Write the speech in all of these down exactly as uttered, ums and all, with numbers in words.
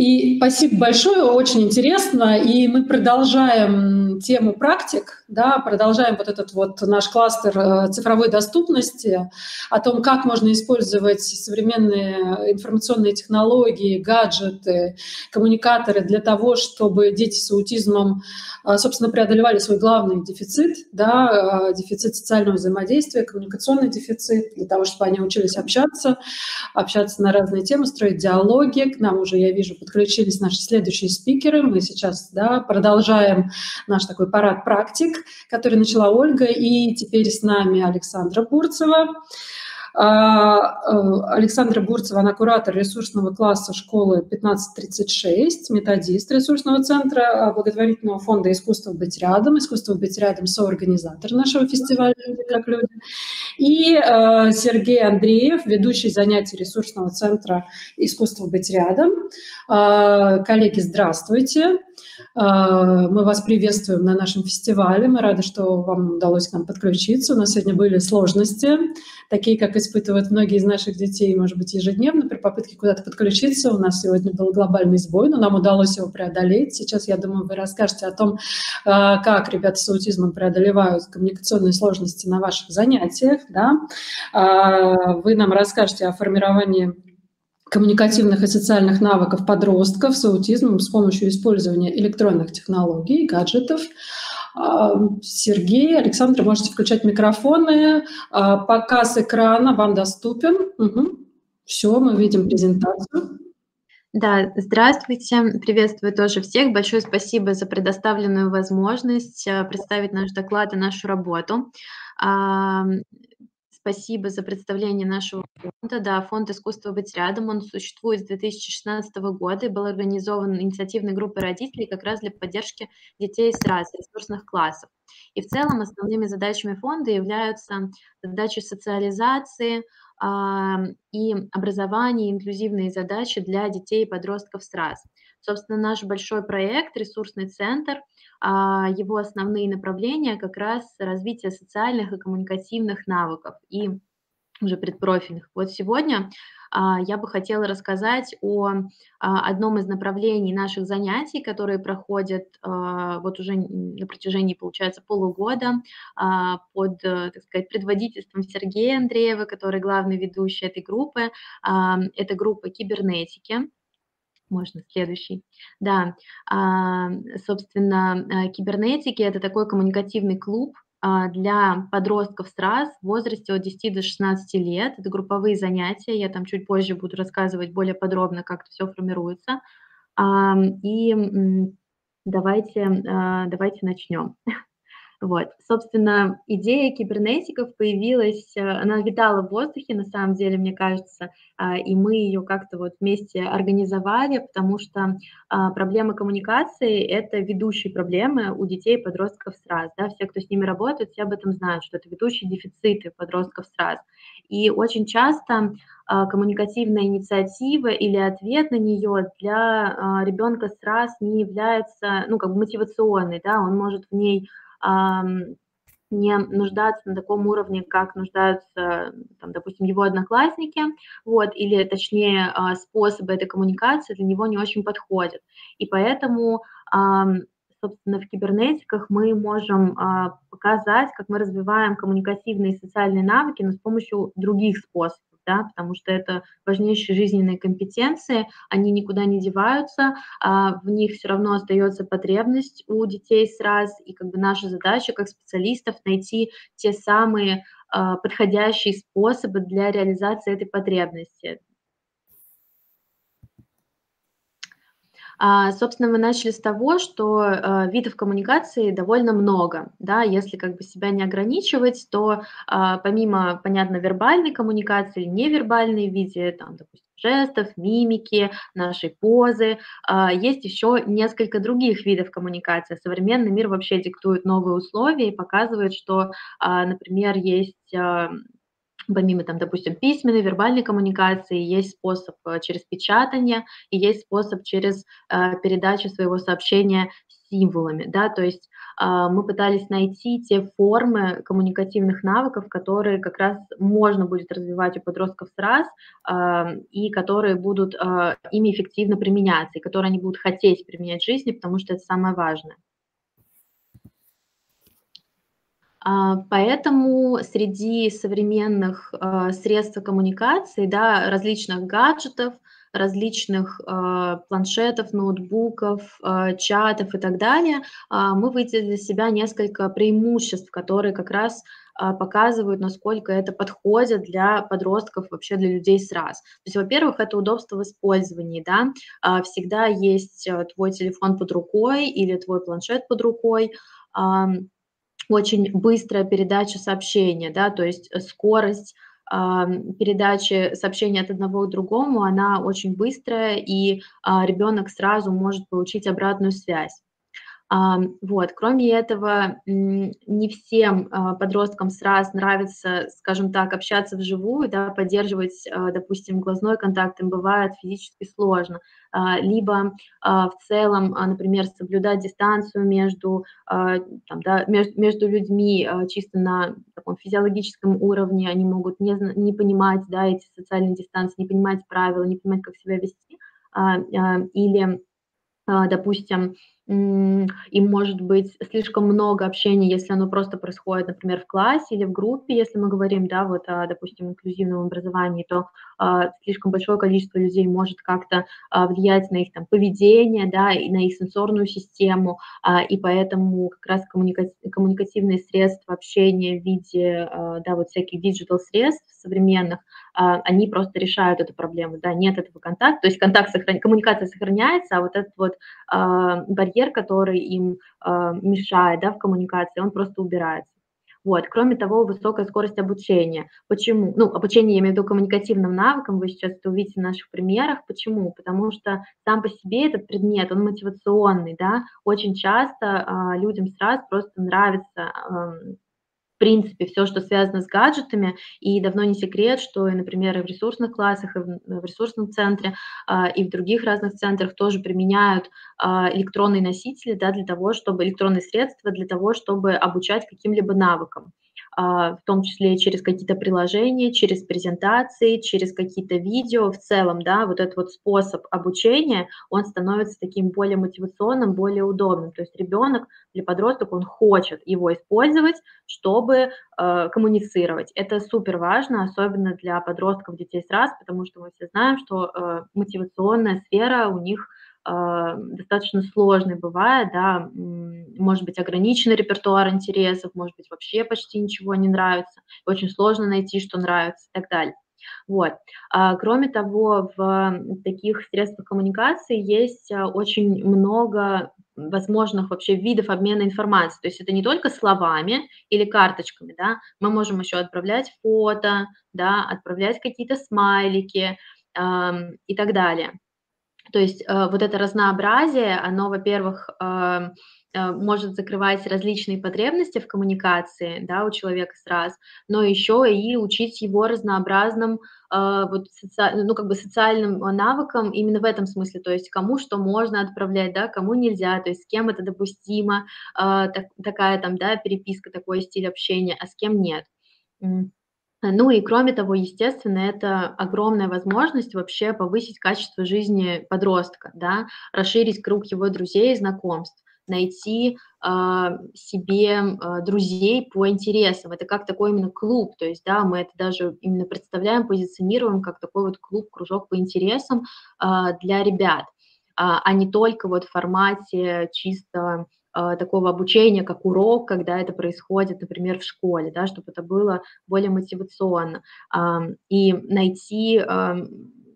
И спасибо большое, очень интересно. И мы продолжаем тему практик, да, продолжаем вот этот вот наш кластер э, цифровой доступности, о том, как можно использовать современные информационные технологии, гаджеты, коммуникаторы для того, чтобы дети с аутизмом, э, собственно, преодолевали свой главный дефицит, да, э, дефицит социального взаимодействия, коммуникационный дефицит, для того, чтобы они учились общаться, общаться на разные темы, строить диалоги. К нам уже, я вижу, подключились наши следующие спикеры. Мы сейчас, да, продолжаем наш такой парад практик, который начала Ольга, и теперь с нами Александра Бурцева. Александра Бурцева, она куратор ресурсного класса школы пятнадцать тридцать шесть, методист ресурсного центра благотворительного фонда «Искусство быть рядом», «Искусство быть рядом» соорганизатор нашего фестиваля «Люди как люди». И э, Сергей Андреев, ведущий занятий ресурсного центра «Искусство быть рядом». Э, коллеги, здравствуйте. Мы вас приветствуем на нашем фестивале. Мы рады, что вам удалось к нам подключиться. У нас сегодня были сложности, такие, как испытывают многие из наших детей, может быть, ежедневно при попытке куда-то подключиться. У нас сегодня был глобальный сбой, но нам удалось его преодолеть. Сейчас, я думаю, вы расскажете о том, как ребята с аутизмом преодолевают коммуникационные сложности на ваших занятиях. Да? Вы нам расскажете о формировании коммуникативных и социальных навыков подростков с аутизмом с помощью использования электронных технологий, гаджетов. Сергей, Александр, можете включать микрофоны. Показ экрана вам доступен. Угу. Все, мы видим презентацию. Да, здравствуйте, приветствую тоже всех. Большое спасибо за предоставленную возможность представить наш доклад и нашу работу. Спасибо за представление нашего фонда. Да, фонд «Искусство быть рядом», он существует с две тысячи шестнадцатого года и был организован инициативной группой родителей как раз для поддержки детей с раз ресурсных классов. И в целом основными задачами фонда являются задачи социализации а, и образования, инклюзивные задачи для детей и подростков с раз. Собственно, наш большой проект «Ресурсный центр», его основные направления как раз развитие социальных и коммуникативных навыков и уже предпрофильных. Вот сегодня я бы хотела рассказать о одном из направлений наших занятий, которые проходят вот уже на протяжении, получается, полугода под, так сказать, предводительством Сергея Андреева, который главный ведущий этой группы. Это группа кибернетики. Можно следующий. Да, собственно, кибернетики – это такой коммуникативный клуб для подростков с раз в возрасте от десяти до шестнадцати лет. Это групповые занятия, я там чуть позже буду рассказывать более подробно, как это все формируется. И давайте, давайте начнем. Вот, собственно, идея кибернетиков появилась, она витала в воздухе, на самом деле, мне кажется, и мы ее как-то вот вместе организовали, потому что проблема коммуникации – это ведущие проблемы у детей и подростков с раз. Да? Все, кто с ними работает, все об этом знают, что это ведущие дефициты подростков с раз. И очень часто коммуникативная инициатива или ответ на нее для ребенка с раз не является, ну, как бы мотивационной, да, он может в ней не нуждаться на таком уровне, как нуждаются, там, допустим, его одноклассники, вот, или, точнее, способы этой коммуникации для него не очень подходят. И поэтому, собственно, в кибернетиках мы можем показать, как мы развиваем коммуникативные и социальные навыки, но с помощью других способов. Да, потому что это важнейшие жизненные компетенции, они никуда не деваются, а в них все равно остается потребность у детей с раз, и как бы наша задача как специалистов найти те самые а, подходящие способы для реализации этой потребности. А, собственно, мы начали с того, что а, видов коммуникации довольно много. Да? Если как бы себя не ограничивать, то а, помимо, понятно, вербальной коммуникации или невербальной в виде, там, допустим, жестов, мимики, нашей позы, а, есть еще несколько других видов коммуникации. Современный мир вообще диктует новые условия и показывает, что, а, например, есть... А, помимо, там, допустим, письменной, вербальной коммуникации, есть способ через печатание и есть способ через э, передачу своего сообщения символами, да, то есть а, мы пытались найти те формы коммуникативных навыков, которые как раз можно будет развивать у подростков сразу, а, и которые будут а, ими эффективно применяться, и которые они будут хотеть применять в жизни, потому что это самое важное. А, поэтому среди современных, а, средств коммуникации, да, различных гаджетов, различных, а, планшетов, ноутбуков, а, чатов и так далее, а, мы выделили для себя несколько преимуществ, которые как раз, а, показывают, насколько это подходит для подростков, вообще для людей с раз. То есть, во-первых, это удобство в использовании, да, а, всегда есть, э, твой телефон под рукой или твой планшет под рукой. Ам, Очень быстрая передача сообщения, да, то есть, э, скорость, ам, передачи сообщения от одного к другому, она очень быстрая, и, а, ребенок сразу может получить обратную связь. Ам, вот. Кроме этого, м, не всем, а, подросткам сразу нравится, скажем так, общаться вживую, да, поддерживать, а, допустим, глазной контакт им бывает физически сложно. А, либо, а, в целом, а, например, соблюдать дистанцию между, а, там, да, меж между людьми, а, чисто на таком физиологическом уровне. Они могут не зна не понимать, да, эти социальные дистанции, не понимать правила, не понимать, как себя вести. А, а, или а, допустим, м, им может быть слишком много общения, если оно просто происходит, например, в классе или в группе, если мы говорим, да, вот о, допустим, инклюзивном образовании, то а, слишком большое количество людей может как-то а, влиять на их там поведение, да, и на их сенсорную систему, а, и поэтому как раз коммуника- коммуникативные средства общения в виде, а, да, вот всяких диджитал средств современных, а, они просто решают эту проблему, да, нет этого контакта, то есть контакт сохран... коммуникация сохраняется, а вот этот вот а, барьер, который им а, мешает, да, в коммуникации, он просто убирается. Вот. Кроме того, высокая скорость обучения. Почему? Ну, обучение, я имею в виду коммуникативным навыкам, вы сейчас это увидите в наших примерах. Почему? Потому что сам по себе этот предмет, он мотивационный, да, очень часто а, людям сразу просто нравится ам, в принципе, все, что связано с гаджетами. И давно не секрет, что, и, например, и в ресурсных классах, и в в ресурсном центре, а, и в других разных центрах тоже применяют, а, электронные носители, да, для того, чтобы электронные средства для того, чтобы обучать каким-либо навыкам, а, в том числе через какие-то приложения, через презентации, через какие-то видео. В целом, да, вот этот вот способ обучения, он становится таким более мотивационным, более удобным. То есть ребенок или подросток, он хочет его использовать, чтобы, э, коммуницировать. Это супер важно, особенно для подростков, детей с раз, потому что мы все знаем, что, э, мотивационная сфера у них, а, достаточно сложной бывает, да, м, может быть ограниченный репертуар интересов, может быть вообще почти ничего не нравится, очень сложно найти, что нравится и так далее. Вот. А, кроме того, в таких средствах коммуникации есть, а, очень много возможных вообще видов обмена информацией. То есть это не только словами или карточками, да, мы можем еще отправлять фото, да, отправлять какие-то смайлики, ам, и так далее. То есть, э, вот это разнообразие, оно, во-первых, ам, э, может закрывать различные потребности в коммуникации, да, у человека сразу, но еще и учить его разнообразным, а, вот соци ну, как бы социальным, а, навыкам именно в этом смысле. То есть кому что можно отправлять, да, кому нельзя, то есть с кем это допустимо, а, так такая там, да, переписка, такой стиль общения, а с кем нет. М. А, ну и кроме того, естественно, это огромная возможность вообще повысить качество жизни подростка, да, расширить круг его друзей и знакомств, найти, а, себе, а, друзей по интересам. Это как такой именно клуб, то есть, да, мы это даже именно представляем, позиционируем как такой вот клуб, кружок по интересам, а, для ребят, а, а не только вот в формате чисто, а, такого обучения, как урок, когда это происходит, например, в школе, да, чтобы это было более мотивационно. Ам, и найти, ам,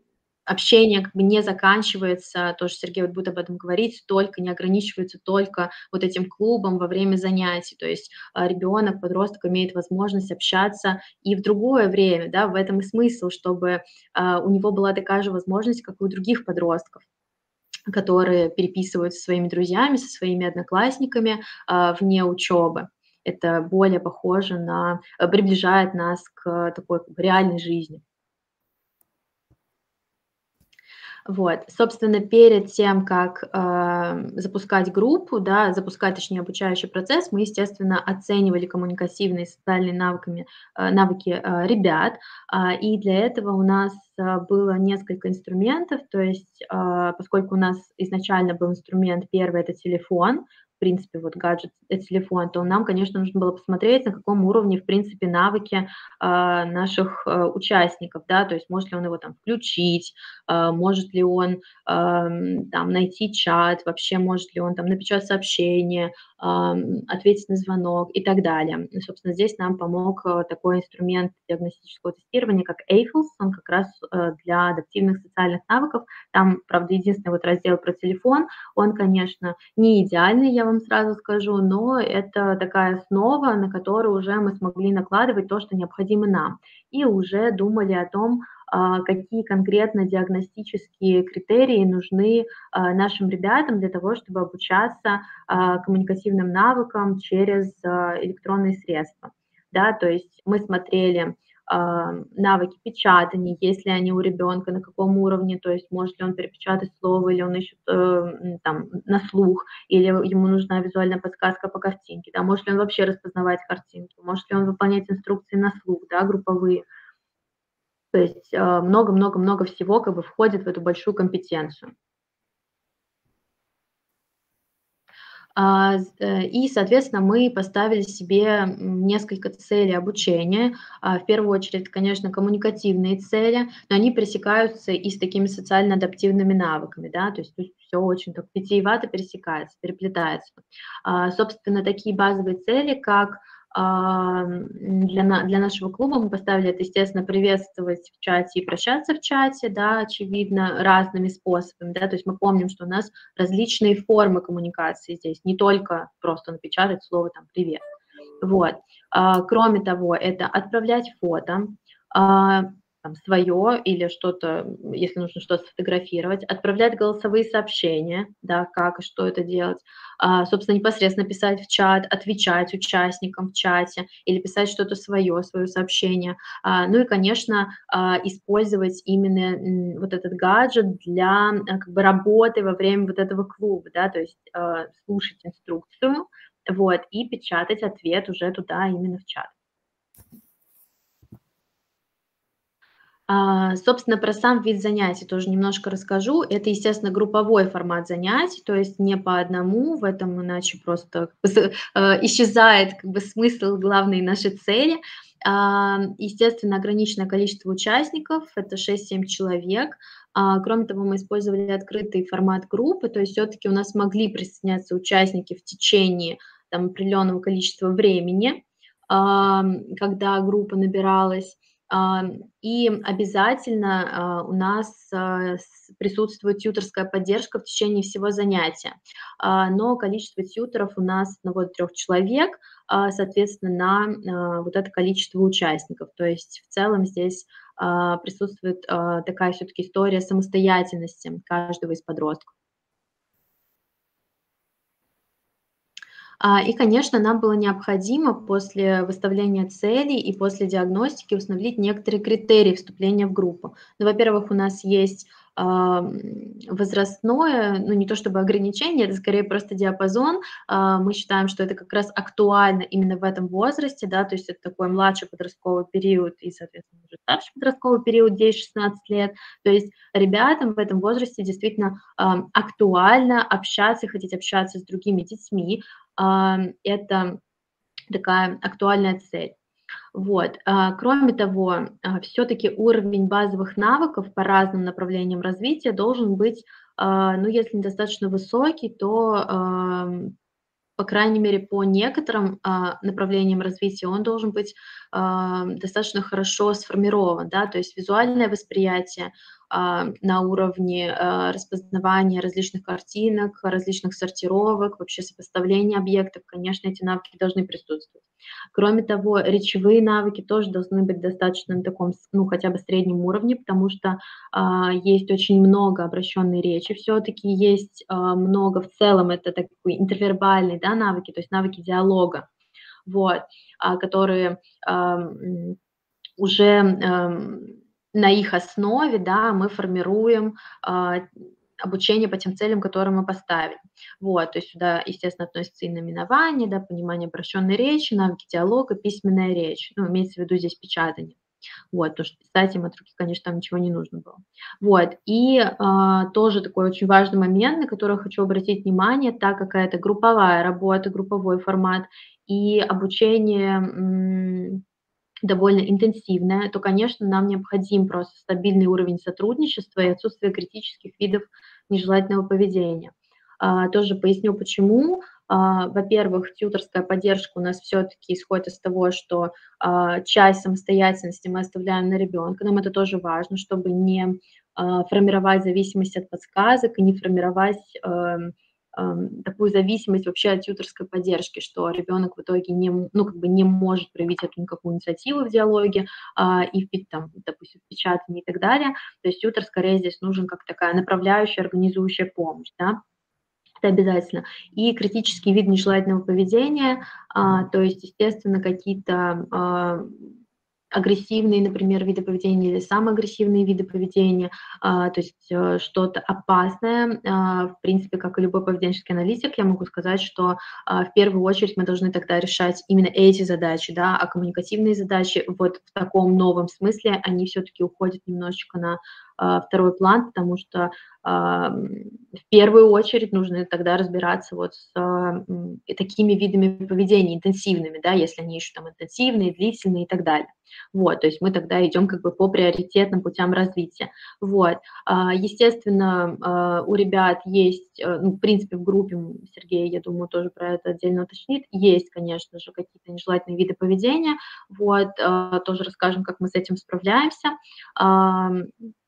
общение как бы не заканчивается, тоже Сергей вот будет об этом говорить, только не ограничивается только вот этим клубом во время занятий. То есть, а, ребенок, подросток имеет возможность общаться и в другое время, да, в этом и смысл, чтобы, а, у него была такая же возможность, как и у других подростков, которые переписываются со своими друзьями, со своими одноклассниками, а, вне учебы. Это более похоже на э, приближает нас к такой как бы реальной жизни. Вот, собственно, перед тем, как, э, запускать группу, да, запускать, точнее, обучающий процесс, мы, естественно, оценивали коммуникативные и социальные навыками э, навыки, э, ребят. А, и для этого у нас, э, было несколько инструментов. То есть, э, поскольку у нас изначально был инструмент первый — это телефон, в принципе, вот гаджет — это телефон, то нам, конечно, нужно было посмотреть, на каком уровне, в принципе, навыки, а, наших, э, участников, да, то есть может ли он его там включить, а, может ли он, ам, там найти чат, вообще может ли он там напечатать сообщение, ам, ответить на звонок и так далее. И, собственно, здесь нам помог, э, такой инструмент диагностического тестирования, как эйфелс. Он как раз, э, для адаптивных социальных навыков. Там, правда, единственный вот раздел про телефон. Он, конечно, не идеальный, я вам сразу скажу, но это такая основа, на которую уже мы смогли накладывать то, что необходимо нам. И уже думали о том, а, какие конкретно диагностические критерии нужны, а, нашим ребятам для того, чтобы обучаться, а, коммуникативным навыкам через, а, электронные средства. Да, то есть мы смотрели, а, навыки печатания, есть ли они у ребенка, на каком уровне, то есть может ли он перепечатать слово, или он ищет, э, м, там на слух, или ему нужна визуальная подсказка по картинке, да, может ли он вообще распознавать картинки, может ли он выполнять инструкции на слух, да, групповые. То есть, а, много-много-много всего как бы входит в эту большую компетенцию. А, з э, и, соответственно, мы поставили себе, м, несколько целей обучения. А, в первую очередь, конечно, коммуникативные цели, но они пересекаются и с такими социально-адаптивными навыками, да, то есть тут всё очень так витиевато пересекается, переплетается. А, собственно, такие базовые цели, как, ам, для на для нашего клуба мы поставили это, естественно, приветствовать в чате и прощаться в чате, да, очевидно, разными способами, да. То есть мы помним, что у нас различные формы коммуникации здесь, не только просто напечатать слово там "привет". Вот. А, кроме того, это отправлять фото, а, там свое или что-то, м, если нужно что-то сфотографировать, отправлять голосовые сообщения, да, как и что это делать. А, собственно, непосредственно писать в чат, отвечать участникам в чате или писать что-то свое, свое сообщение. А, ну и, конечно, а, использовать именно, м, вот этот гаджет для, а, как бы работы во время вот этого клуба, да, то есть, а, слушать инструкцию, вот, и печатать ответ уже туда, именно в чат. А, собственно, про сам вид занятий тоже немножко расскажу. Это, естественно, групповой формат занятий, то есть не по одному, в этом иначе просто з э, исчезает как бы смысл главной нашей цели. А, естественно, ограниченное количество участников- это шесть-семь человек. А, кроме того, мы использовали открытый формат группы, то есть всё-таки у нас могли присоединяться участники в течение там определенного количества времени, ам, когда группа набиралась. Ам, и обязательно, а, у нас, а, с присутствует тьюторская поддержка в течение всего занятия. А, но количество тьюторов у нас одного до трёх человек, а, соответственно, на, а, вот это количество участников. То есть в целом здесь, а, присутствует, а, такая всё-таки история самостоятельности каждого из подростков. А, и, конечно, нам было необходимо после выставления целей и после диагностики установить некоторые критерии вступления в группу. Ну, во-первых, у нас есть, ам, возрастное, ну, не то чтобы ограничение, это скорее просто диапазон. А, мы считаем, что это как раз актуально именно в этом возрасте, да, то есть это такой младший подростковый период и, соответственно, уже старший подростковый период десять шестнадцать лет. То есть ребятам в этом возрасте действительно, ам, актуально общаться, хотеть общаться с другими детьми. Ам, это такая актуальная цель. Вот. А, кроме того, а, всё-таки уровень базовых навыков по разным направлениям развития должен быть, а, ну, если недостаточно высокий, то, ам, по крайней мере, по некоторым, а, направлениям развития он должен быть, ам, достаточно хорошо сформирован, да. То есть визуальное восприятие, а, на уровне, а, распознавания различных картинок, различных сортировок, вообще сопоставления объектов, конечно, эти навыки должны присутствовать. Кроме того, речевые навыки тоже должны быть достаточно на таком с ну, хотя бы среднем уровне, потому что, а, есть очень много обращенной речи, всё-таки есть, а, много в целом это такой интервербальные, да, навыки, то есть навыки диалога, вот, а, которые, ам, м, уже, ам на их основе, да, мы формируем а, обучение по тем целям, которые мы поставили. Вот, то есть сюда, естественно, относятся и наименование, да, понимание обращенной речи, навыки диалога, письменная речь. Ну, имеется в виду здесь печатание. Вот, потому что писать им от руки, конечно, там ничего не нужно было. Вот, и а, тоже такой очень важный момент, на который я хочу обратить внимание, так как это групповая работа, групповой формат и обучение м, довольно интенсивное, то, конечно, нам необходим просто стабильный уровень сотрудничества и отсутствие критических видов нежелательного поведения. А, тоже поясню, почему. А, во-первых, тьюторская поддержка у нас все-таки исходит из того, что а, часть самостоятельности мы оставляем на ребенка. Нам это тоже важно, чтобы не а, формировать зависимость от подсказок и не формировать эм, эм, такую зависимость вообще от тьюторской поддержки, что ребенок в итоге не, м- ну, как бы не может проявить эту никакую инициативу в диалоге а, и, в, пи- там, допустим, в печатании и так далее. То есть тьютор скорее здесь нужен как такая направляющая, организующая помощь, да, это обязательно. И критический вид нежелательного поведения, а, то есть, естественно, какие-то а, агрессивные, например, виды поведения или самые агрессивные виды поведения, а, то есть э, что-то опасное. А, в принципе, как и любой поведенческий аналитик, я могу сказать, что а, в первую очередь мы должны тогда решать именно эти задачи, да, а коммуникативные задачи вот в таком новом смысле, они все-таки уходят немножечко на а, второй план, потому что а, в первую очередь нужно тогда разбираться вот с а, м, и такими видами поведения интенсивными, да, если они еще там интенсивные, длительные и так далее. Вот, то есть мы тогда идем как бы по приоритетным путям развития. Вот. А, естественно, а, у ребят есть, э, ну, в принципе, в группе, м, Сергей, я думаю, тоже про это отдельно уточнит, есть, конечно же, какие-то нежелательные виды поведения. Вот, а, тоже расскажем, как мы с этим справляемся. Ам,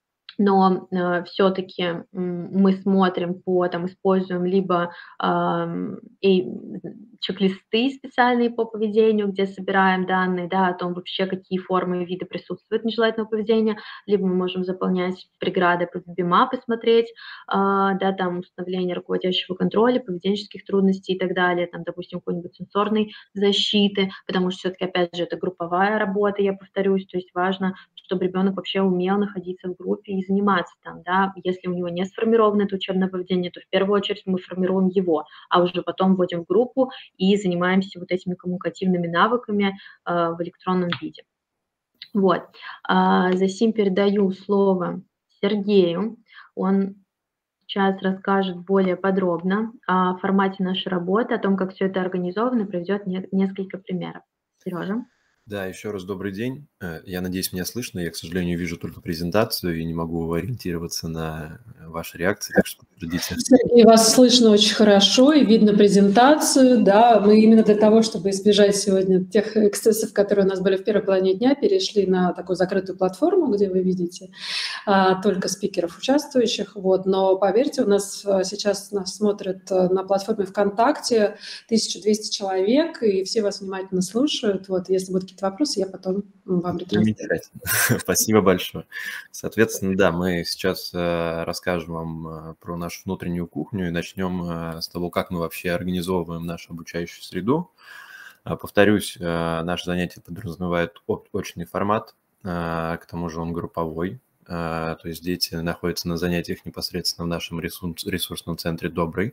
но э, все-таки мы смотрим по, там, используем либо ам, и чек-листы специальные по поведению, где собираем данные, да, о том вообще, какие формы и виды присутствуют нежелательного поведения, либо мы можем заполнять преграды по ВИБИМА, посмотреть, а, да, там установление руководящего контроля, поведенческих трудностей и так далее, там, допустим, какой-нибудь сенсорной защиты, потому что все-таки, опять же, это групповая работа, я повторюсь, то есть важно, чтобы ребенок вообще умел находиться в группе и заниматься там, да. Если у него не сформировано это учебное поведение, то в первую очередь мы формируем его, а уже потом вводим в группу и занимаемся вот этими коммуникативными навыками э, в электронном виде. Вот. А, засим передаю слово Сергею. Он сейчас расскажет более подробно о формате нашей работы, о том, как все это организовано, приведет не- несколько примеров. Сережа. Да, еще раз добрый день. Э, Я надеюсь, меня слышно. Я, к сожалению, вижу только презентацию и не могу ориентироваться на ваши реакции, так что подтвердите. Сергей, вас слышно очень хорошо и видно презентацию. Да, мы именно для того, чтобы избежать сегодня тех эксцессов, которые у нас были в первой половине дня, перешли на такую закрытую платформу, где вы видите а, только спикеров участвующих. Вот. Но поверьте, у нас а, сейчас нас смотрят а, на платформе ВКонтакте тысяча двести человек, и все вас внимательно слушают. Вот. Если будут какие-то вопросы, я потом вам ретранслирую. Замечательно. Спасибо большое. Соответственно, да, мы сейчас э, расскажем вам э, про нашу внутреннюю кухню и начнем э, с того, как мы вообще организовываем нашу обучающую среду. А, Повторюсь, э, наше занятие подразумевает о- очный формат, э, к тому же он групповой. Э, То есть дети находятся на занятиях непосредственно в нашем ресурс- ресурсном центре «Добрый».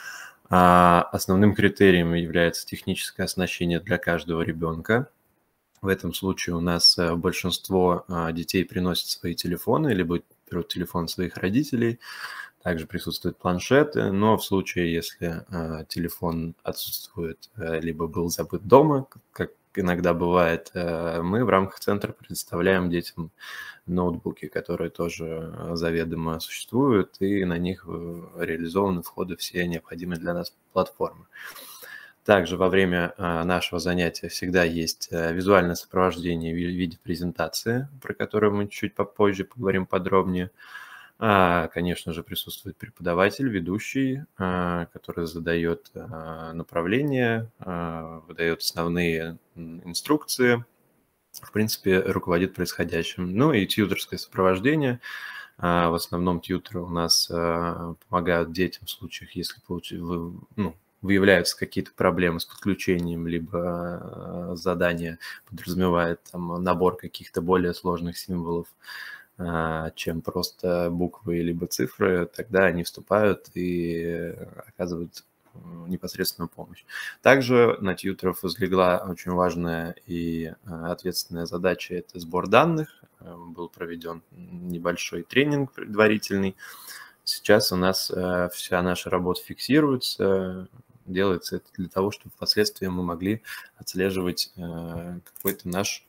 А Основным критерием является техническое оснащение для каждого ребенка. В этом случае у нас э, большинство а, детей приносят свои телефоны, либо берут телефон своих родителей. Также присутствуют планшеты, но в случае, если а, телефон отсутствует, э, либо был забыт дома, к- как иногда бывает, э, мы в рамках центра предоставляем детям ноутбуки, которые тоже э, заведомо существуют, и на них э, реализованы входы все необходимые для нас платформы. Также во время а, нашего занятия всегда есть а, визуальное сопровождение в ви- виде презентации, про которую мы чуть попозже поговорим подробнее. А, Конечно же, присутствует преподаватель, ведущий, а, который задает а, направление, а, выдает основные м, инструкции, в принципе, руководит происходящим. Ну и тьюторское сопровождение. А, В основном тьюторы у нас а, помогают детям в случаях, если получи- вы- ну, выявляются какие-то проблемы с подключением, либо задание подразумевает там набор каких-то более сложных символов, чем просто буквы либо цифры, тогда они вступают и оказывают непосредственную помощь. Также на тьюторов возлегла очень важная и ответственная задача – это сбор данных. Был проведен небольшой тренинг предварительный. Сейчас у нас вся наша работа фиксируется. Делается это для того, чтобы впоследствии мы могли отслеживать какой-то наш,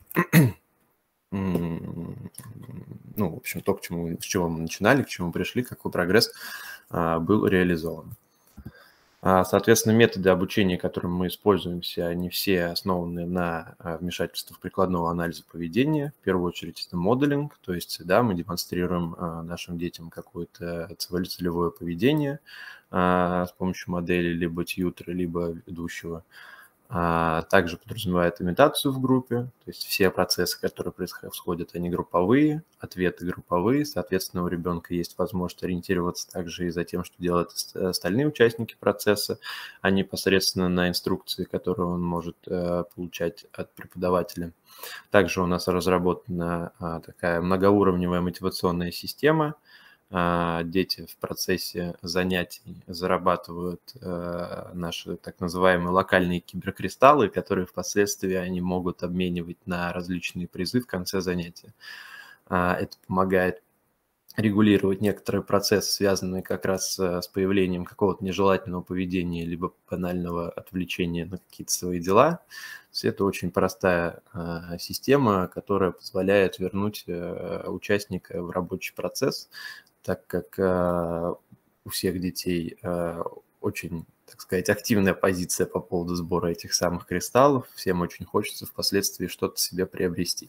ну, в общем, то, к чему, с чего мы начинали, к чему пришли, какой прогресс был реализован. Соответственно, методы обучения, которыми мы используемся, они все основаны на вмешательствах прикладного анализа поведения. В первую очередь это моделинг, то есть да, мы демонстрируем нашим детям какое-то целевое поведение с помощью модели либо тьютера, либо ведущего. Также подразумевает имитацию в группе, то есть все процессы, которые происходят, они групповые, ответы групповые, соответственно, у ребенка есть возможность ориентироваться также и за тем, что делают остальные участники процесса, а непосредственно на инструкции, которые он может получать от преподавателя. Также у нас разработана такая многоуровневая мотивационная система. Дети в процессе занятий зарабатывают наши так называемые локальные киберкристаллы, которые впоследствии они могут обменивать на различные призы в конце занятия. Это помогает регулировать некоторые процессы, связанные как раз с появлением какого-то нежелательного поведения либо банального отвлечения на какие-то свои дела. То есть это очень простая система, которая позволяет вернуть участника в рабочий процесс, так как у всех детей очень, так сказать, активная позиция по поводу сбора этих самых кристаллов. Всем очень хочется впоследствии что-то себе приобрести.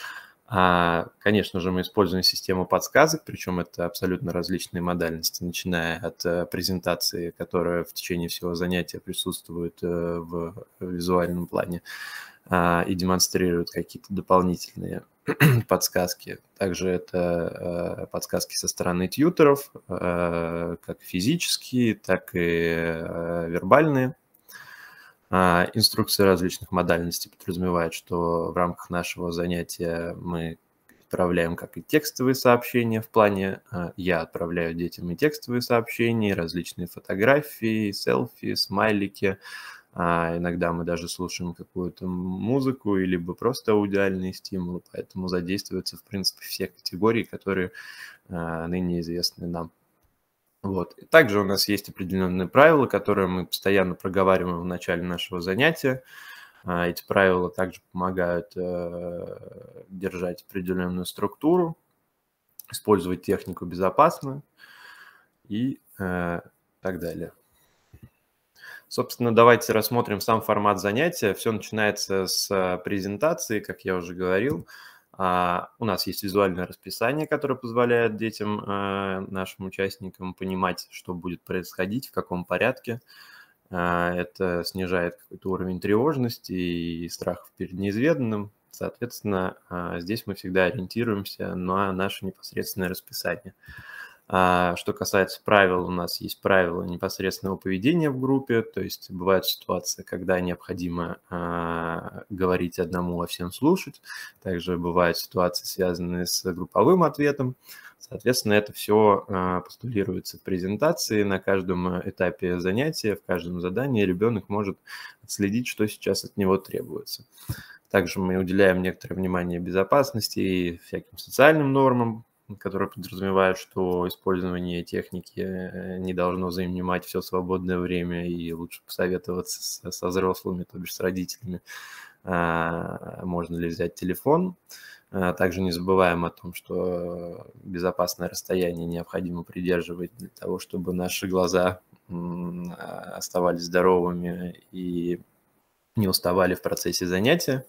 Конечно же, мы используем систему подсказок, причем это абсолютно различные модальности, начиная от презентации, которая в течение всего занятия присутствует в визуальном плане и демонстрирует какие-то дополнительные подсказки. Также это подсказки со стороны тьюторов, как физические, так и вербальные. Инструкции различных модальностей подразумевают, что в рамках нашего занятия мы отправляем как и текстовые сообщения в плане «я отправляю детям и текстовые сообщения», различные фотографии, селфи, смайлики. Иногда мы даже слушаем какую-то музыку, либо просто аудиальные стимулы, поэтому задействуются, в принципе, все категории, которые ныне известны нам. Вот. И также у нас есть определенные правила, которые мы постоянно проговариваем в начале нашего занятия. Эти правила также помогают держать определенную структуру, использовать технику безопасно и так далее. Собственно, давайте рассмотрим сам формат занятия. Все начинается с презентации, как я уже говорил. У нас есть визуальное расписание, которое позволяет детям, нашим участникам, понимать, что будет происходить, в каком порядке. Это снижает какой-то уровень тревожности и страхов перед неизведанным. Соответственно, здесь мы всегда ориентируемся на наше непосредственное расписание. Что касается правил, у нас есть правила непосредственного поведения в группе, то есть бывают ситуации, когда необходимо говорить одному, а всем слушать. Также бывают ситуации, связанные с групповым ответом. Соответственно, это все постулируется в презентации. На каждом этапе занятия, в каждом задании ребенок может отследить, что сейчас от него требуется. Также мы уделяем некоторое внимание безопасности и всяким социальным нормам, которые подразумевают, что использование техники не должно занимать все свободное время, и лучше посоветоваться со, со взрослыми, то бишь с родителями, можно ли взять телефон. Также не забываем о том, что безопасное расстояние необходимо придерживать для того, чтобы наши глаза оставались здоровыми и не уставали в процессе занятия.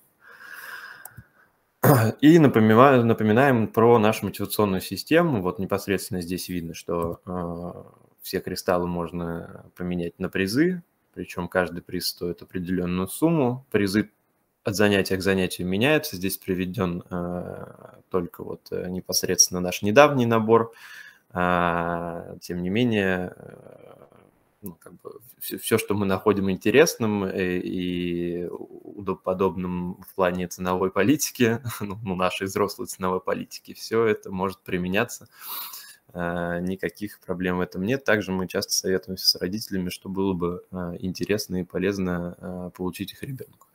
И напоминаем, напоминаем про нашу мотивационную систему. Вот непосредственно здесь видно, что э, все кристаллы можно поменять на призы, причем каждый приз стоит определенную сумму. Призы от занятия к занятию меняются. Здесь приведен э, только вот непосредственно наш недавний набор. Э, тем не менее, э, ну, как бы все, все, что мы находим интересным и удобоподобным в плане ценовой политики, ну, нашей взрослой ценовой политики, все это может применяться. Никаких проблем в этом нет. Также мы часто советуемся с родителями, что было бы интересно и полезно получить их ребенку.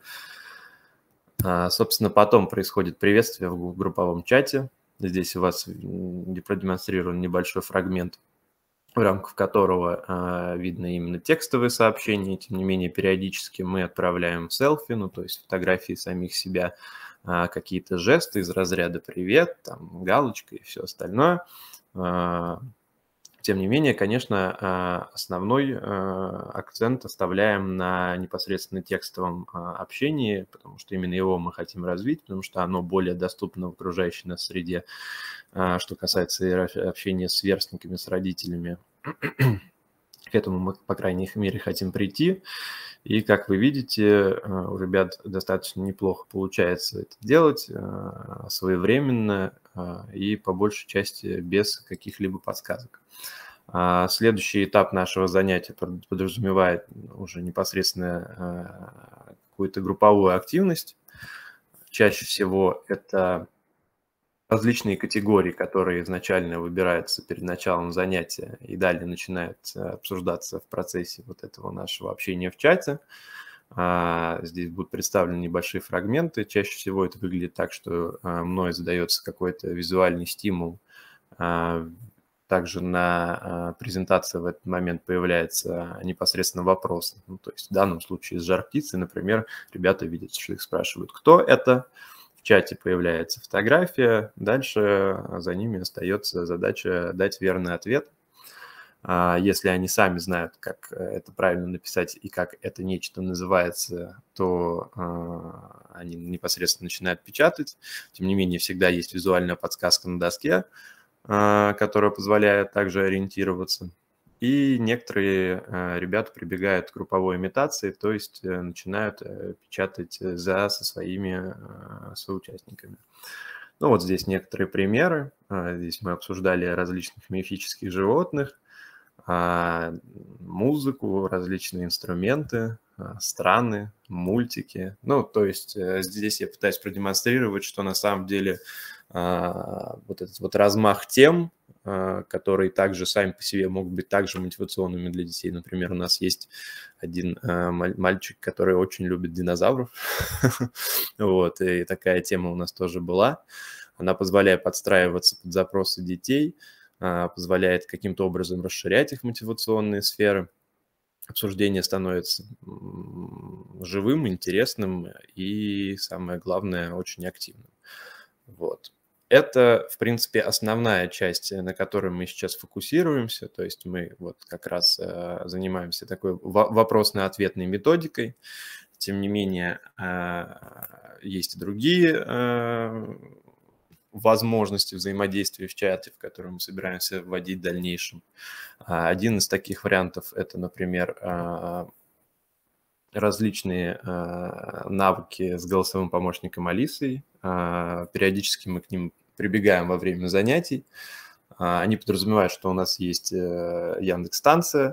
Собственно, потом происходит приветствие в групповом чате. Здесь у вас продемонстрирован небольшой фрагмент, в рамках которого видно именно текстовые сообщения. Тем не менее, периодически мы отправляем селфи, ну, то есть фотографии самих себя, какие-то жесты из разряда «привет», там, галочка и все остальное. Тем не менее, конечно, основной акцент оставляем на непосредственно текстовом общении, потому что именно его мы хотим развить, потому что оно более доступно в окружающей нас среде, что касается общения с сверстниками, с родителями. К этому мы, по крайней мере, хотим прийти. И, как вы видите, у ребят достаточно неплохо получается это делать, своевременно и, по большей части, без каких-либо подсказок. Следующий этап нашего занятия подразумевает уже непосредственно какую-то групповую активность. Чаще всего это различные категории, которые изначально выбираются перед началом занятия и далее начинают обсуждаться в процессе вот этого нашего общения в чате. Здесь будут представлены небольшие фрагменты. Чаще всего это выглядит так, что мной задается какой-то визуальный стимул. Также на презентации в этот момент появляется непосредственно вопрос. Ну, то есть в данном случае с жар-птицей, например, ребята видят, что их спрашивают, кто это. В чате появляется фотография, дальше за ними остается задача дать верный ответ. Если они сами знают, как это правильно написать и как это нечто называется, то они непосредственно начинают печатать. Тем не менее, всегда есть визуальная подсказка на доске, которая позволяет также ориентироваться. И некоторые ребята прибегают к групповой имитации, то есть начинают печатать за со своими соучастниками. Ну вот здесь некоторые примеры. Здесь мы обсуждали различных мифических животных, музыку, различные инструменты, страны, мультики. Ну, то есть здесь я пытаюсь продемонстрировать, что на самом деле вот этот вот размах тем, которые также сами по себе могут быть также мотивационными для детей. Например, у нас есть один мальчик, который очень любит динозавров. Вот, и такая тема у нас тоже была. Она позволяет подстраиваться под запросы детей, позволяет каким-то образом расширять их мотивационные сферы. Обсуждение становится живым, интересным и, самое главное, очень активным. Вот. Это, в принципе, основная часть, на которой мы сейчас фокусируемся. То есть мы вот как раз э, занимаемся такой вопросно-ответной методикой. Тем не менее, э, есть и другие э, возможности взаимодействия в чате, в которые мы собираемся вводить в дальнейшем. Один из таких вариантов – это, например, э, различные э, навыки с голосовым помощником Алисой. Э, периодически мы к ним прибегаем во время занятий. Они подразумевают, что у нас есть Яндекс-станция.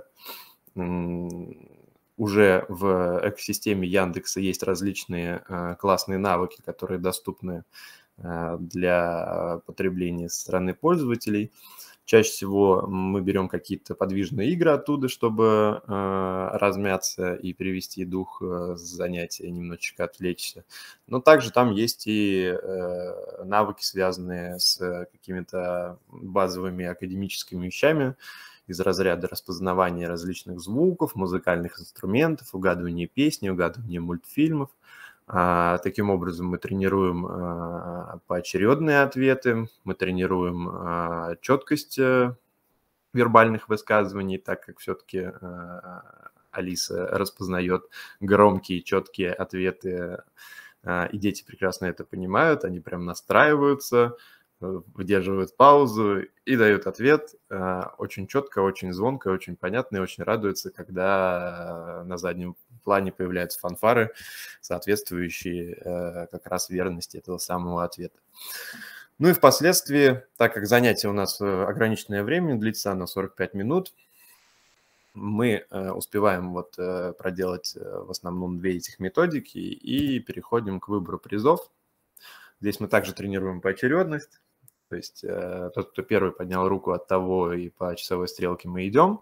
Уже в экосистеме Яндекса есть различные классные навыки, которые доступны для потребления со стороны пользователей. Чаще всего мы берем какие-то подвижные игры оттуда, чтобы э, размяться и привести дух э, с занятия, немножечко отвлечься. Но также там есть и э, навыки, связанные с какими-то базовыми академическими вещами из разряда распознавания различных звуков, музыкальных инструментов, угадывания песни, угадывания мультфильмов. Таким образом, мы тренируем поочередные ответы, мы тренируем четкость вербальных высказываний, так как все-таки Алиса распознает громкие, четкие ответы, и дети прекрасно это понимают, они прям настраиваются, выдерживают паузу и дают ответ очень четко, очень звонко, очень понятно и очень радуются, когда на заднем плане появляются фанфары, соответствующие как раз верности этого самого ответа. Ну и впоследствии, так как занятие у нас ограниченное время, длится оно сорок пять минут, мы успеваем вот проделать в основном две этих методики и переходим к выбору призов. Здесь мы также тренируем поочередность. То есть тот, кто первый поднял руку, от того и по часовой стрелке мы идем.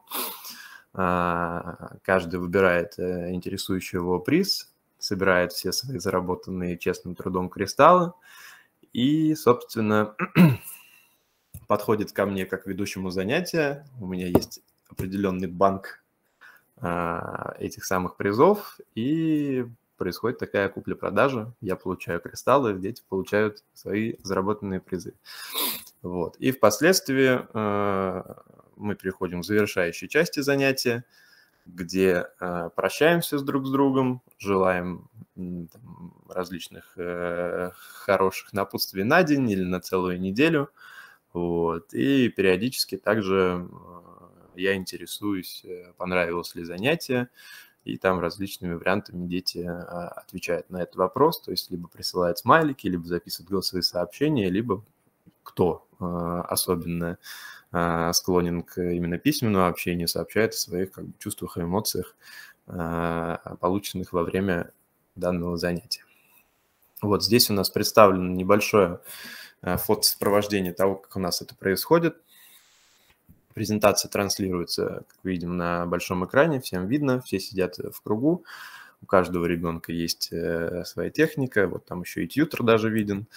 Каждый выбирает интересующий его приз, собирает все свои заработанные честным трудом кристаллы и, собственно, подходит ко мне как к ведущему занятия. У меня есть определенный банк этих самых призов, и происходит такая купля-продажа. Я получаю кристаллы, дети получают свои заработанные призы. Вот. И впоследствии мы переходим к завершающей части занятия, где э, прощаемся с друг с другом, желаем там, различных э, хороших напутствий на день или на целую неделю. Вот. И периодически также э, я интересуюсь, понравилось ли занятие, и там различными вариантами дети э, отвечают на этот вопрос, то есть либо присылают смайлики, либо записывают голосовые сообщения, либо кто э, особенно склонен к именно письменному общению, сообщает о своих как бы, чувствах и эмоциях, полученных во время данного занятия. Вот здесь у нас представлено небольшое фотосопровождение того, как у нас это происходит. Презентация транслируется, как видим, на большом экране, всем видно, все сидят в кругу, у каждого ребенка есть своя техника, вот там еще и тьютер даже виден.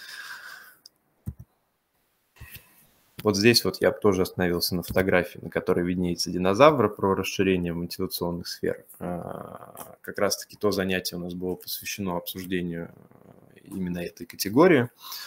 Вот здесь вот я тоже остановился на фотографии, на которой виднеется динозавр, про расширение мотивационных сфер. Как раз-таки то занятие у нас было посвящено обсуждению именно этой категории.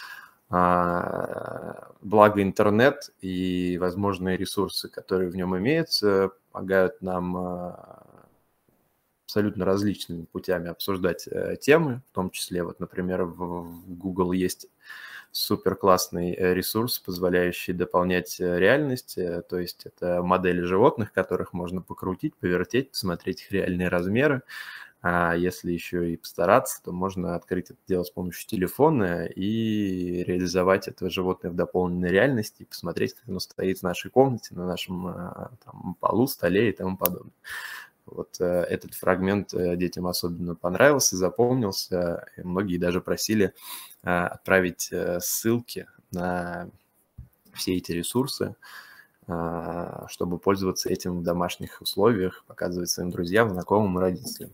Благо интернет и возможные ресурсы, которые в нем имеются, помогают нам абсолютно различными путями обсуждать темы, в том числе, вот, например, в Google есть супер классный ресурс, позволяющий дополнять реальность, то есть это модели животных, которых можно покрутить, повертеть, посмотреть их реальные размеры. А если еще и постараться, то можно открыть это дело с помощью телефона и реализовать это животное в дополненной реальности и посмотреть, как оно стоит в нашей комнате, на нашем там, полу, столе и тому подобное. Вот э, этот фрагмент э, детям особенно понравился, запомнился. И многие даже просили э, отправить э, ссылки на все эти ресурсы, э, чтобы пользоваться этим в домашних условиях, показывать своим друзьям, знакомым и родителям.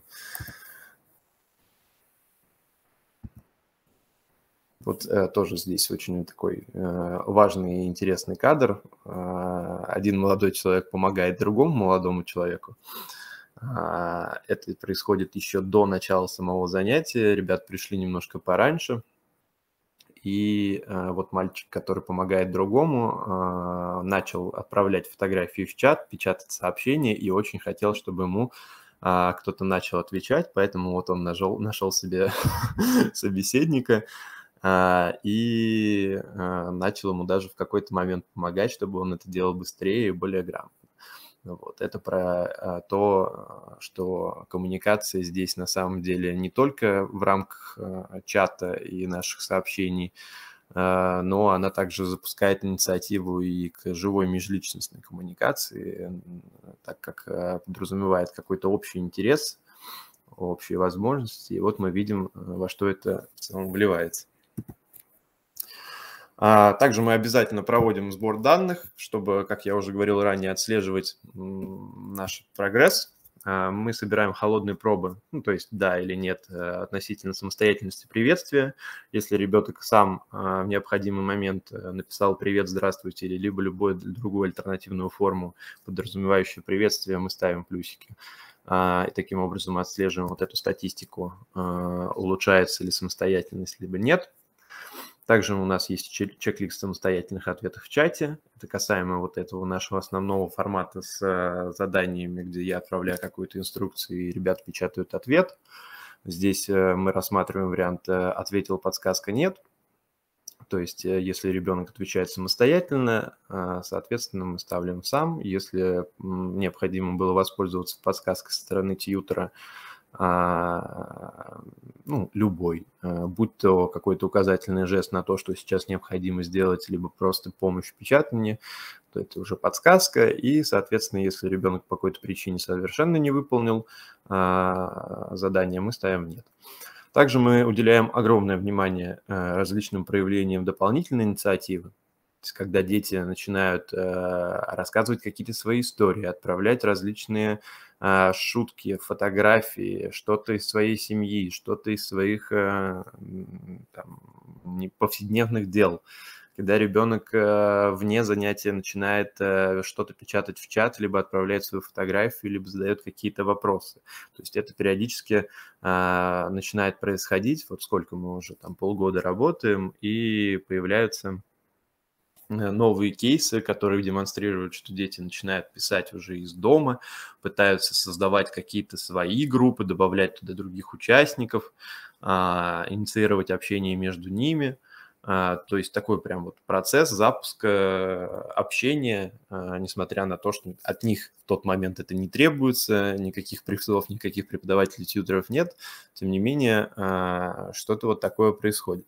Вот э, тоже здесь очень такой э, важный и интересный кадр. Э, один молодой человек помогает другому молодому человеку. Это происходит еще до начала самого занятия. Ребят пришли немножко пораньше. И вот мальчик, который помогает другому, начал отправлять фотографии в чат, печатать сообщения и очень хотел, чтобы ему кто-то начал отвечать. Поэтому вот он нашел, нашел себе собеседника и начал ему даже в какой-то момент помогать, чтобы он это делал быстрее и более грамотно. Вот. Это про то, что коммуникация здесь на самом деле не только в рамках чата и наших сообщений, но она также запускает инициативу и к живой межличностной коммуникации, так как подразумевает какой-то общий интерес, общие возможности. И вот мы видим, во что это в целом вливается. Также мы обязательно проводим сбор данных, чтобы, как я уже говорил ранее, отслеживать наш прогресс. Мы собираем холодные пробы, ну, то есть да или нет относительно самостоятельности приветствия. Если ребенок сам в необходимый момент написал «Привет, здравствуйте» или либо любую другую альтернативную форму, подразумевающую приветствие, мы ставим плюсики. И таким образом отслеживаем вот эту статистику, улучшается ли самостоятельность, либо нет. Также у нас есть чек-лист самостоятельных ответов в чате. Это касаемо вот этого нашего основного формата с заданиями, где я отправляю какую-то инструкцию, и ребята печатают ответ. Здесь мы рассматриваем вариант «ответил, подсказка нет». То есть если ребенок отвечает самостоятельно, соответственно, мы ставим сам. Если необходимо было воспользоваться подсказкой со стороны тьютера, ну, любой, будь то какой-то указательный жест на то, что сейчас необходимо сделать, либо просто помощь в печатании, то это уже подсказка, и, соответственно, если ребенок по какой-то причине совершенно не выполнил задание, мы ставим «нет». Также мы уделяем огромное внимание различным проявлениям дополнительной инициативы. То есть, когда дети начинают рассказывать какие-то свои истории, отправлять различные шутки, фотографии, что-то из своей семьи, что-то из своих там, повседневных дел. Когда ребенок вне занятия начинает что-то печатать в чат, либо отправляет свою фотографию, либо задает какие-то вопросы. То есть это периодически начинает происходить, вот сколько мы уже там полгода работаем, и появляются новые кейсы, которые демонстрируют, что дети начинают писать уже из дома, пытаются создавать какие-то свои группы, добавлять туда других участников, инициировать общение между ними. То есть такой прям вот процесс запуска общения, несмотря на то, что от них в тот момент это не требуется, никаких призывов, никаких преподавателей, тьюторов нет, тем не менее что-то вот такое происходит.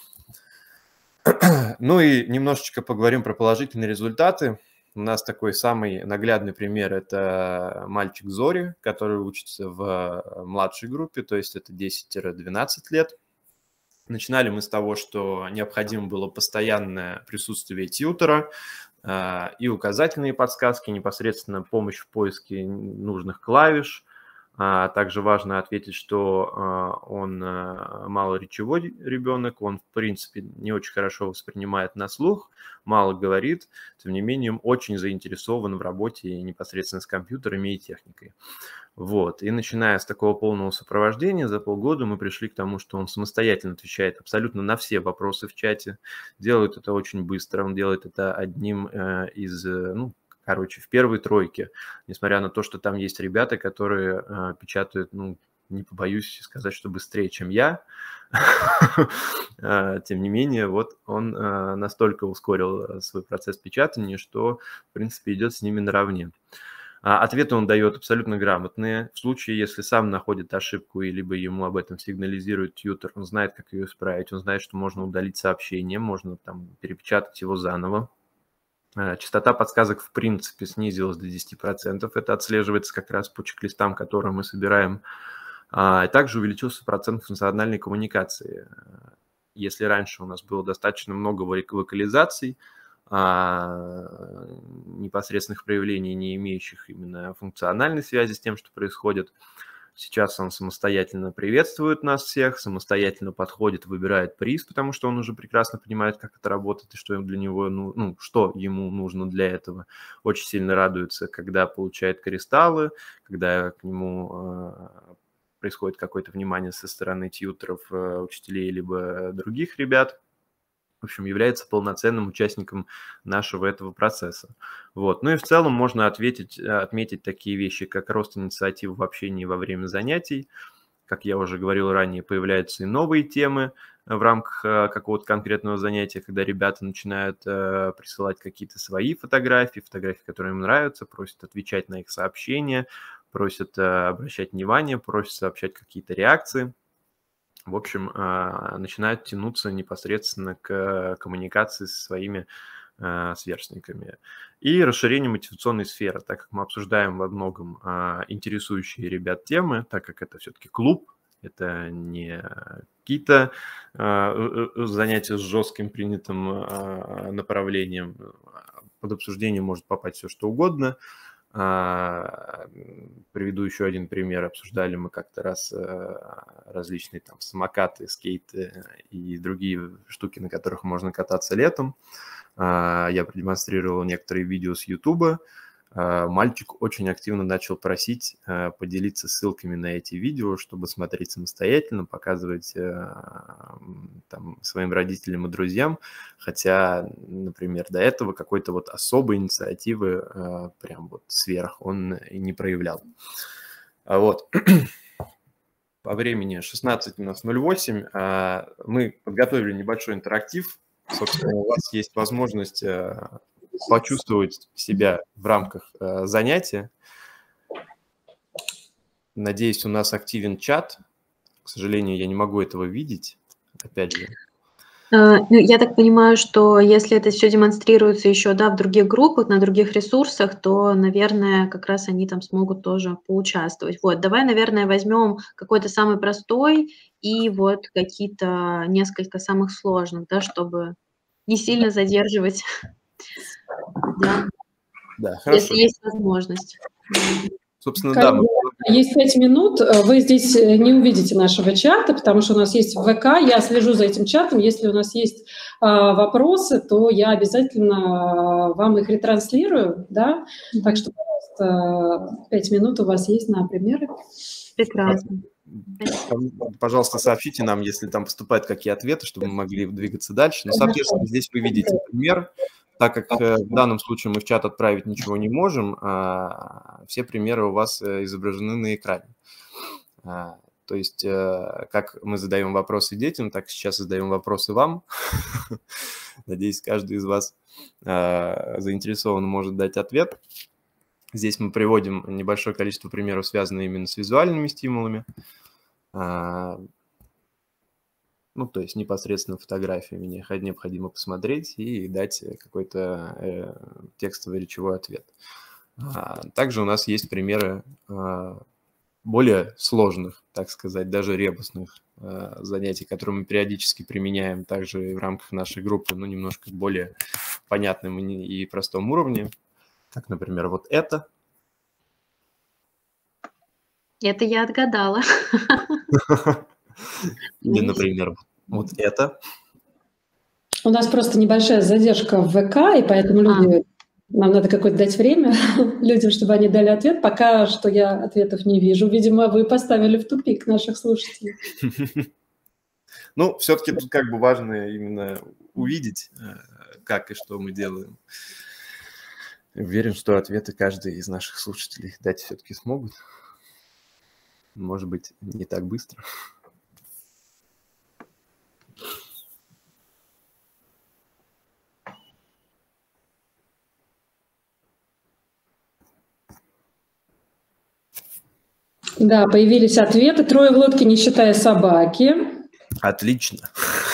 Ну и немножечко поговорим про положительные результаты. У нас такой самый наглядный пример – это мальчик Зори, который учится в младшей группе, то есть это десять-двенадцать лет. Начинали мы с того, что необходимо было постоянное присутствие тьютора и указательные подсказки, непосредственно помощь в поиске нужных клавиш. Также важно ответить, что он малоречевой ребенок, он, в принципе, не очень хорошо воспринимает на слух, мало говорит, тем не менее, очень заинтересован в работе непосредственно с компьютерами и техникой. Вот. И начиная с такого полного сопровождения, за полгода мы пришли к тому, что он самостоятельно отвечает абсолютно на все вопросы в чате, делает это очень быстро, он делает это одним из, ну, короче, в первой тройке, несмотря на то, что там есть ребята, которые э, печатают, ну, не побоюсь сказать, что быстрее, чем я. Тем не менее, вот он э, настолько ускорил свой процесс печатания, что, в принципе, идет с ними наравне. Ответы он дает абсолютно грамотные. В случае, если сам находит ошибку, и либо ему об этом сигнализирует тьютор, он знает, как ее исправить, он знает, что можно удалить сообщение, можно там перепечатать его заново. Частота подсказок, в принципе, снизилась до десяти процентов. Это отслеживается как раз по чек-листам, которые мы собираем. И также увеличился процент функциональной коммуникации. Если раньше у нас было достаточно много вокализаций, непосредственных проявлений, не имеющих именно функциональной связи с тем, что происходит, сейчас он самостоятельно приветствует нас всех, самостоятельно подходит, выбирает приз, потому что он уже прекрасно понимает, как это работает и что для него, ну, ну, что ему нужно для этого. Очень сильно радуется, когда получает кристаллы, когда к нему э, происходит какое-то внимание со стороны тьюторов, э, учителей либо других ребят. В общем, является полноценным участником нашего этого процесса. Вот. Ну и в целом можно ответить, отметить такие вещи, как рост инициативы в общении во время занятий. Как я уже говорил ранее, появляются и новые темы в рамках какого-то конкретного занятия, когда ребята начинают присылать какие-то свои фотографии, фотографии, которые им нравятся, просят отвечать на их сообщения, просят обращать внимание, просят сообщать какие-то реакции. В общем, начинают тянуться непосредственно к коммуникации со своими сверстниками. И расширение мотивационной сферы, так как мы обсуждаем во многом интересующие ребят темы, так как это все-таки клуб, это не какие-то занятия с жестким принятым направлением. Под обсуждение может попасть все, что угодно. Приведу еще один пример. Обсуждали мы как-то раз различные там самокаты, скейты и другие штуки, на которых можно кататься летом. Я продемонстрировал некоторые видео с Ютуба. Мальчик очень активно начал просить поделиться ссылками на эти видео, чтобы смотреть самостоятельно, показывать там, своим родителям и друзьям, хотя, например, до этого какой-то вот особой инициативы прям вот сверх он и не проявлял. Вот. По времени шестнадцать ноль восемь мы подготовили небольшой интерактив. Собственно, у вас есть возможность почувствовать себя в рамках э, занятия. Надеюсь, у нас активен чат. К сожалению, я не могу этого видеть. Опять же. Ну, я так понимаю, что если это все демонстрируется еще, да, в других группах, на других ресурсах, то, наверное, как раз они там смогут тоже поучаствовать. Вот, давай, наверное, возьмем какой-то самый простой и вот какие-то несколько самых сложных, да, чтобы не сильно задерживать, да, Да, хорошо. если есть возможность. Собственно, да. Мы... Есть пять минут, вы здесь не увидите нашего чата, потому что у нас есть ВК, я слежу за этим чатом, если у нас есть а, вопросы, то я обязательно вам их ретранслирую, да, mm-hmm. Так что, пожалуйста, пять минут у вас есть на примеры. Прекрасно. Пожалуйста, сообщите нам, если там поступают какие ответы, чтобы мы могли двигаться дальше. Но, соответственно, здесь вы видите пример. Так как в данном случае мы в чат отправить ничего не можем, все примеры у вас изображены на экране. То есть, как мы задаем вопросы детям, так сейчас задаем вопросы вам. Надеюсь, каждый из вас заинтересован может дать ответ. Здесь мы приводим небольшое количество примеров, связанных именно с визуальными стимулами. Ну, то есть непосредственно фотографиями необходимо посмотреть и дать какой-то э, текстовый речевой ответ. А, также у нас есть примеры а, более сложных, так сказать, даже ребусных а, занятий, которые мы периодически применяем также в рамках нашей группы, но немножко более понятным и, и простом уровне. Как, например, вот это. Это я отгадала. Или, например, вот это. У нас просто небольшая задержка в ВК, и поэтому люди, а. нам надо какое-то дать время людям, чтобы они дали ответ. Пока что я ответов не вижу. Видимо, вы поставили в тупик наших слушателей. Ну, все-таки тут как бы важно именно увидеть, как и что мы делаем. Уверен, что ответы каждый из наших слушателей дать все-таки смогут. Может быть, не так быстро. Да, появились ответы. Трое в лодке, не считая собаки. Отлично.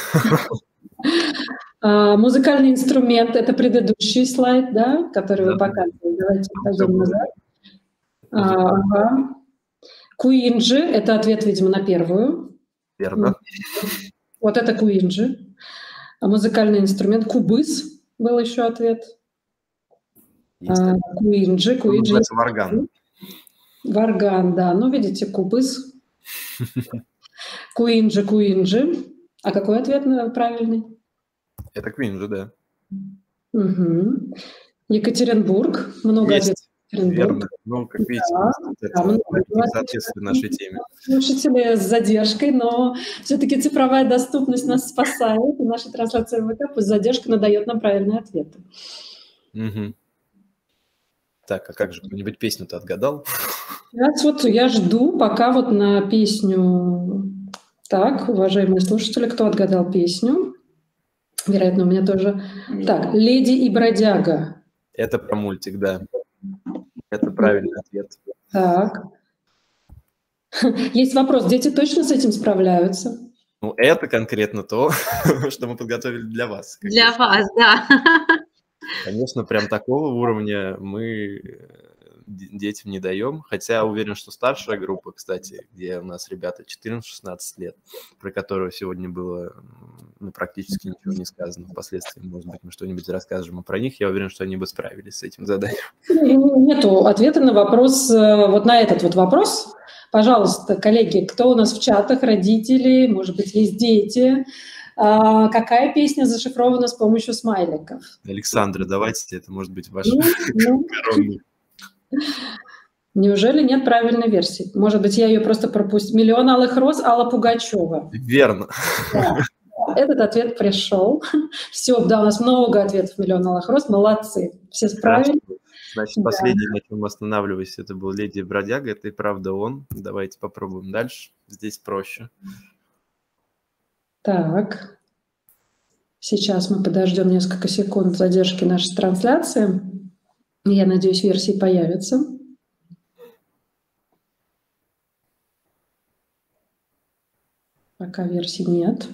А, музыкальный инструмент – это предыдущий слайд, да, который да. вы показывали. Давайте пойдем назад. А, ага. Куинджи – это ответ, видимо, на первую. Верно. Вот это куинджи. А музыкальный инструмент. Кубыс был еще ответ. А, куинджи, куинджи. Это варган. Варган, да. Ну, видите, кубыс. Куинджи, куинджи. А какой ответ правильный? Это куинджи, да. Угу. Екатеринбург. Много Есть. ответов. Верно. Ну, как видите, да, это да, соответствует нашей теме. Слушатели с задержкой, но все-таки цифровая доступность нас спасает, и наша трансляция в ВК пусть задержка надает нам правильные ответы. Угу. Так, а как же, кто-нибудь песню-то отгадал? Сейчас вот я жду, пока вот на песню... Так, уважаемые слушатели, кто отгадал песню? Вероятно, у меня тоже... Так, «Леди и бродяга». Это про мультик, да. Это правильный ответ. Так. Есть вопрос, дети точно с этим справляются? Ну, это конкретно то, что мы подготовили для вас. Для вас, да. Конечно, прям такого уровня мы детям не даем, хотя уверен, что старшая группа, кстати, где у нас ребята четырнадцать-шестнадцать лет, про которую сегодня было ну, практически ничего не сказано, впоследствии, может быть, мы что-нибудь расскажем про них, я уверен, что они бы справились с этим заданием. Нету ответа на вопрос, вот на этот вот вопрос. Пожалуйста, коллеги, кто у нас в чатах, родители, может быть, есть дети, а какая песня зашифрована с помощью смайликов? Александра, давайте, это может быть ваш ну, коронный. Неужели нет правильной версии? Может быть, я ее просто пропустила. «Миллион алых роз» Алла Пугачева. Верно. Да. Этот ответ пришел. Все, да, у нас много ответов «Миллион алых роз». Молодцы. Все справились. Значит, последний, да. на чем останавливаюсь, это был «Леди и бродяга». Это и правда он. Давайте попробуем дальше. Здесь проще. Так. Сейчас мы подождем несколько секунд задержки нашей трансляции. Я надеюсь, версии появятся. Пока версий нет.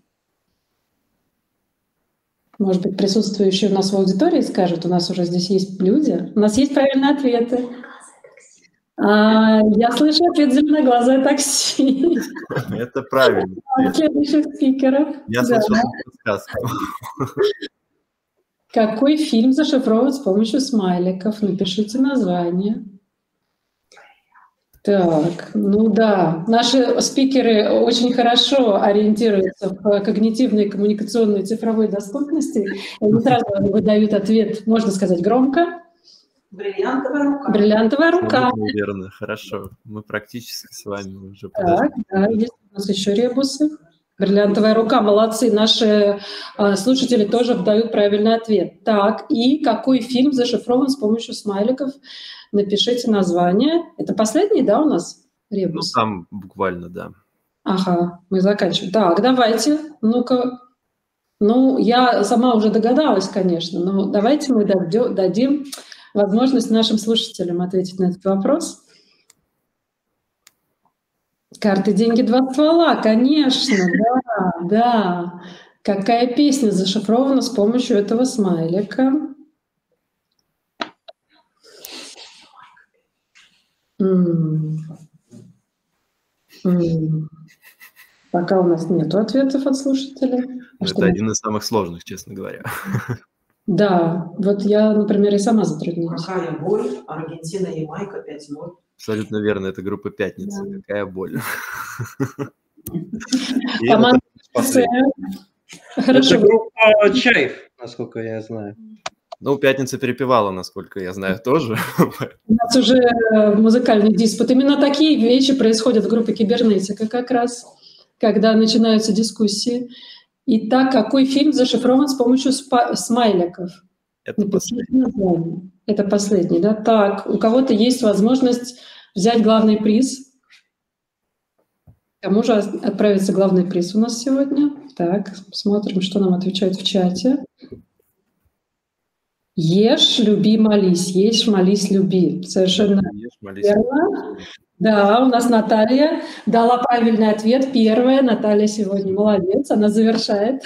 Может быть, присутствующие у нас в аудитории скажут, у нас уже здесь есть люди. У нас есть правильные ответы. А, я слышу ответ «зеленоглазое такси». Это правильно. От следующих спикеров. Я Да. слышал подсказку. Какой фильм зашифрован с помощью смайликов? Напишите название. Так, ну да, наши спикеры очень хорошо ориентируются в когнитивной, коммуникационной, цифровой доступности. Они сразу выдают ответ, можно сказать, громко. Бриллиантовая рука. Бриллиантовая рука. Абсолютно верно, хорошо. Мы практически с вами уже Так, подошли. да, есть у нас еще ребусы. Бриллиантовая рука, молодцы. Наши э, слушатели тоже дают правильный ответ. Так, и какой фильм зашифрован с помощью смайликов? Напишите название. Это последний, да, у нас Ну, ребус? там буквально, да. Ага, мы заканчиваем. Так, давайте, ну-ка. Ну, я сама уже догадалась, конечно, но давайте мы дадё- дадим возможность нашим слушателям ответить на этот вопрос. Карты, деньги, два ствола, конечно, да, да. Какая песня зашифрована с помощью этого смайлика? М. М. Пока у нас нет ответов от слушателей. А что Это мы- один из самых сложных, честно говоря. Да, вот я, например, и сама затруднилась. Какая боль? Аргентина, Ямайка, пять ноль. Абсолютно верно, это группа «Пятница». Да. Какая боль. И это Команда последний. Хорошо. Это группа «Чайф», насколько я знаю. Ну, «Пятница» перепевала, насколько я знаю, тоже. У нас уже музыкальный диспут. Именно такие вещи происходят в группе «Кибернетика» как раз, когда начинаются дискуссии. Итак, какой фильм зашифрован с помощью спа- смайликов? Это Напишите последний. название. Это последний, да? Так, у кого-то есть возможность взять главный приз. Кому же отправится главный приз у нас сегодня? Так, смотрим, что нам отвечают в чате. Ешь, люби, молись. Ешь, молись, люби. Совершенно Ешь, молись. верно. Да, у нас Наталья дала правильный ответ. Первая. Наталья сегодня молодец. Она завершает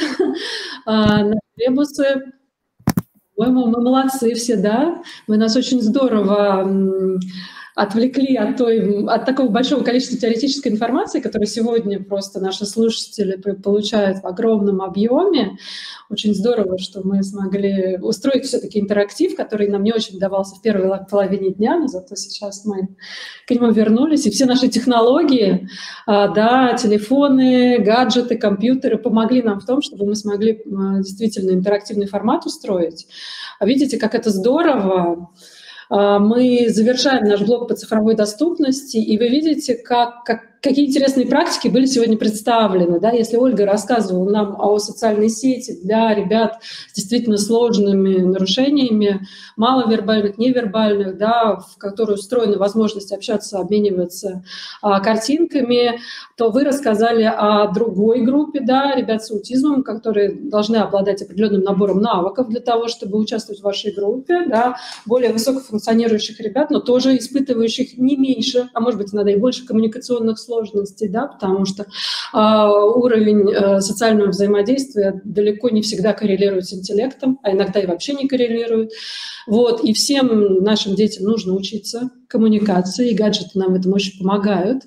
а, наши ребусы. По-моему, мы молодцы все, да? Вы нас очень здорово м, отвлекли от, той, от такого большого количества теоретической информации, которую сегодня просто наши слушатели при- получают в огромном объеме. Очень здорово, что мы смогли устроить все-таки интерактив, который нам не очень давался в первой ла- половине дня, но зато сейчас мы к нему вернулись. И все наши технологии, а, да, телефоны, гаджеты, компьютеры помогли нам в том, чтобы мы смогли а, действительно интерактивный формат устроить. А видите, как это здорово. А, Мы завершаем наш блог по цифровой доступности, и вы видите, как, как, какие интересные практики были сегодня представлены. Да? Если Ольга рассказывала нам о социальной сети для ребят с действительно сложными нарушениями, маловербальных, невербальных, да, в которой устроена возможность общаться, обмениваться а, картинками, то вы рассказали о другой группе, да, ребят с аутизмом, которые должны обладать определенным набором навыков для того, чтобы участвовать в вашей группе, да, более высокофункционирующих ребят, но тоже испытывающих не меньше, а может быть, иногда и больше коммуникационных сложностей, да, потому что а, уровень а, социального взаимодействия далеко не всегда коррелирует с интеллектом, а иногда и вообще не коррелирует. Вот, и всем нашим детям нужно учиться коммуникации, и гаджеты нам в этом очень помогают.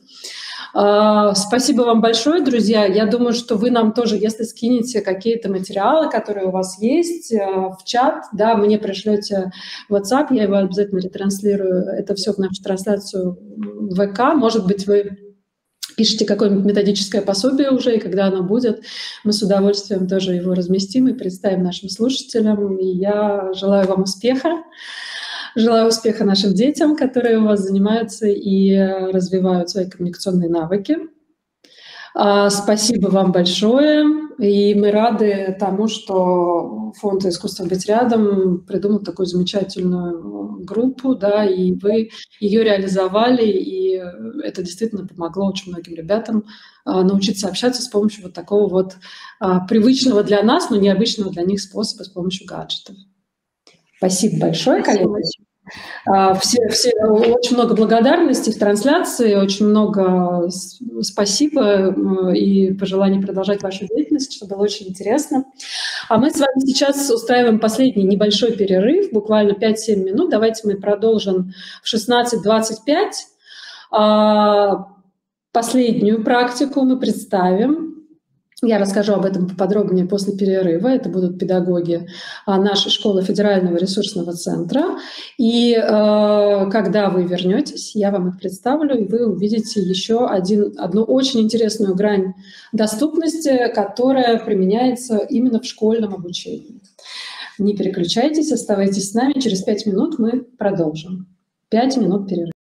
А, Спасибо вам большое, друзья. Я думаю, что вы нам тоже, если скинете какие-то материалы, которые у вас есть, а, в чат, да, мне пришлете в WhatsApp, я его обязательно ретранслирую, это все в нашу трансляцию в ВК. Может быть, вы пишите какое-нибудь методическое пособие уже, и когда оно будет, мы с удовольствием тоже его разместим и представим нашим слушателям. И я желаю вам успеха. Желаю успеха нашим детям, которые у вас занимаются и развивают свои коммуникационные навыки. А, Спасибо вам большое. И мы рады тому, что фонд «Искусство быть рядом» придумал такую замечательную группу, да, и вы ее реализовали, и это действительно помогло очень многим ребятам а, научиться общаться с помощью вот такого вот а, привычного для нас, но необычного для них способа с помощью гаджетов. Спасибо большое, Спасибо коллеги. Все, все, очень много благодарностей в трансляции, очень много спасибо и пожеланий продолжать вашу деятельность, что было очень интересно. А мы с вами сейчас устраиваем последний небольшой перерыв, буквально пять-семь минут. Давайте мы продолжим в шестнадцать двадцать пять. Последнюю практику мы представим. Я расскажу об этом поподробнее после перерыва. Это будут педагоги нашей школы Федерального ресурсного центра. И э, когда вы вернетесь, я вам их представлю, и вы увидите еще один, одну очень интересную грань доступности, которая применяется именно в школьном обучении. Не переключайтесь, оставайтесь с нами. Через пять минут мы продолжим. Пять минут перерыва.